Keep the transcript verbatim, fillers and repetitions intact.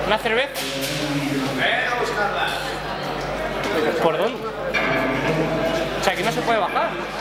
¿Una cerveza? Ven a buscarla. ¿Por dónde? O sea, aquí no se puede bajar.